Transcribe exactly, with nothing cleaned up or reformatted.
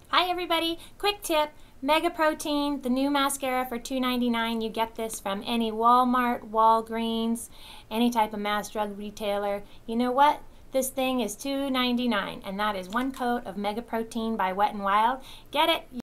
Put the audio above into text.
Hi everybody, quick tip, MegaProtein, the new mascara for two ninety-nine. You get this from any Walmart, Walgreens, any type of mass drug retailer. You know what? This thing is two ninety-nine, and that is one coat of MegaProtein by Wet n Wild. Get it?